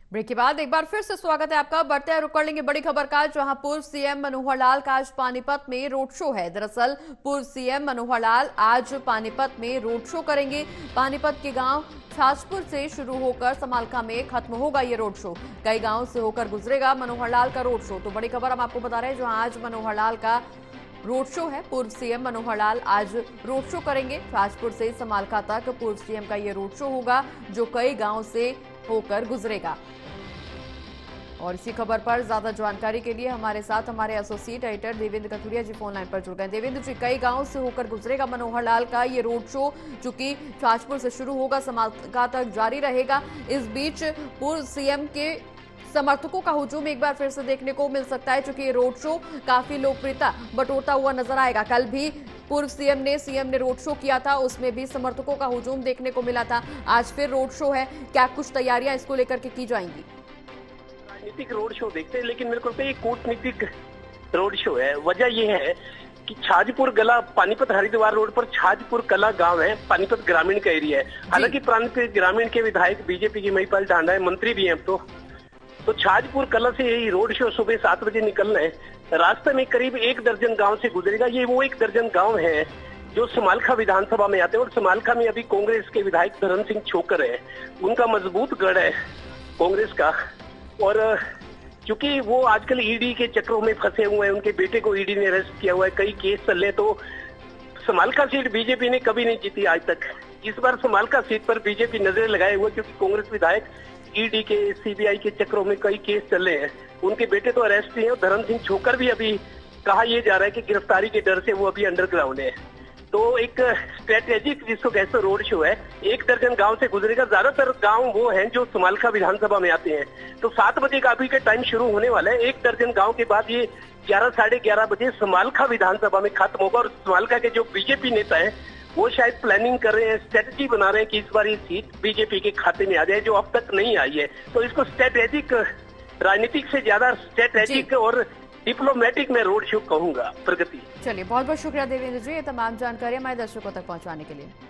Break के बाद एक बार फिर से स्वागत है आपका। बढ़ते हैं, रुक कर लेंगे बड़ी खबर का, जहां पूर्व सीएम मनोहर लाल का आज पानीपत में रोड शो है। दरअसल पूर्व सीएम मनोहर लाल आज पानीपत में रोड शो करेंगे। पानीपत के गांव छाछपुर से शुरू होकर समालखा में खत्म होगा ये रोड शो। कई गांवों से होकर गुजरेगा मनोहर लाल का रोड शो। तो बड़ी खबर हम आपको बता रहे हैं, जहां आज मनोहर लाल का रोड शो है। पूर्व सीएम मनोहर लाल आज रोड शो करेंगे। छाछपुर से समालखा तक पूर्व सीएम का ये रोड शो होगा, जो कई गांव से होकर गुजरेगा। और इसी खबर पर ज्यादा जानकारी के लिए हमारे साथ हमारे associate editor Devendra Kathuria ji phone line पर जुड़ गए। देवेंद्र जी, कई गांव से होकर गुजरेगा मनोहर लाल का ये रोड शो, जो कि छाछपुर से शुरू होगा, समालखा तक जारी रहेगा। इस बीच पूर्व सीएम के समर्थकों का हुजूम एक बार फिर से देखने को मिल सकता है, क्योंकि ये रोड शो काफी लोकप्रियता बटोरता हुआ नजर आएगा। कल भी पूर्व सीएम ने रोड शो किया था, उसमें भी समर्थकों का हुजूम देखने को मिला था। आज फिर रोड शो है, क्या कुछ तैयारियां इसको लेकर के की जाएंगी? राजनीतिक रोड शो देखते हैं, लेकिन मेरे को लगता है ये कूटनीतिक रोड शो है। वजह यह है कि छाजपुर गला पानीपत हरिद्वार रोड पर छाजपुर कला गांव है, पानीपत ग्रामीण का एरिया है। हालांकि पानीपत ग्रामीण के विधायक बीजेपी की महिपाल ढांडा है, मंत्री भी हैं अब तो छाजपुर कला से यही रोड शो सुबह 7 बजे निकलना है। रास्ते में करीब 1 दर्जन गांव से गुजरेगा। ये वो 1 दर्जन गांव है जो समालखा विधानसभा में आते हैं, और समालखा में अभी कांग्रेस के विधायक धर्म सिंह छोकर है, उनका मजबूत गढ़ है कांग्रेस का। और क्योंकि वो आजकल ईडी के चक्रों में फंसे हुए हैं, उनके बेटे को ईडी ने अरेस्ट किया हुआ है, कई केस चल रहे, तो समालखा सीट बीजेपी ने कभी नहीं जीती आज तक। इस बार समालखा सीट पर बीजेपी नजरें लगाए हुए, क्योंकि कांग्रेस विधायक ईडी के सीबीआई के चक्रों में कई केस चल रहे हैं, उनके बेटे तो अरेस्ट ही हैं, और धर्म सिंह छोकर भी अभी कहा यह जा रहा है कि गिरफ्तारी के डर से वो अभी अंडरग्राउंड है। तो एक स्ट्रेटेजिक जिसको कहते रोड शो है, 1 दर्जन गांव से गुजरेगा। ज्यादातर गांव वो हैं जो समालखा विधानसभा में आते हैं। तो 7 बजे का अभी का टाइम शुरू होने वाला है। 1 दर्जन गांव के बाद ये 11 साढ़े 11 बजे समालखा विधानसभा में खत्म होगा। और समालखा के जो बीजेपी नेता है वो शायद प्लानिंग कर रहे हैं, स्ट्रेटेजी बना रहे हैं कि इस बार ये सीट बीजेपी के खाते में आ जाए, जो अब तक नहीं आई है। तो इसको स्ट्रेटेजिक, राजनीतिक से ज्यादा स्ट्रेटेजिक और डिप्लोमेटिक में रोड शो कहूंगा। प्रगति। चलिए, बहुत बहुत शुक्रिया देवेंद्र जी, ये तमाम जानकारी हमारे दर्शकों तक पहुंचाने के लिए।